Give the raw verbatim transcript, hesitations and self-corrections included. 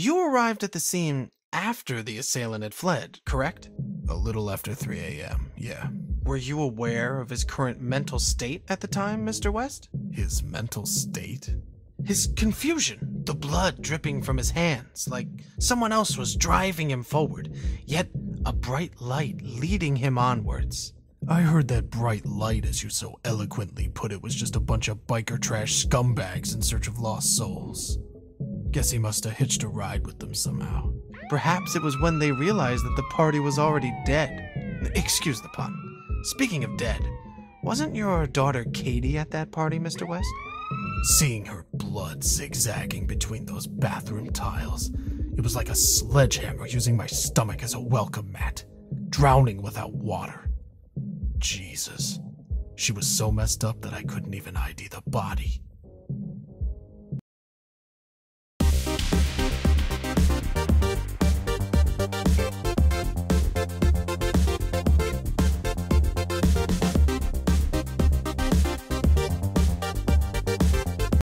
You arrived at the scene after the assailant had fled, correct? A little after three a m, yeah. Were you aware of his current mental state at the time, Mister West? His mental state? His confusion, the blood dripping from his hands, like someone else was driving him forward, yet a bright light leading him onwards. I heard that bright light, as you so eloquently put it, was just a bunch of biker trash scumbags in search of lost souls. Guess he must have hitched a ride with them somehow. Perhaps it was when they realized that the party was already dead. Excuse the pun. Speaking of dead, wasn't your daughter Katie at that party, Mister West? Seeing her blood zigzagging between those bathroom tiles, it was like a sledgehammer using my stomach as a welcome mat, drowning without water. Jesus. She was so messed up that I couldn't even I D the body.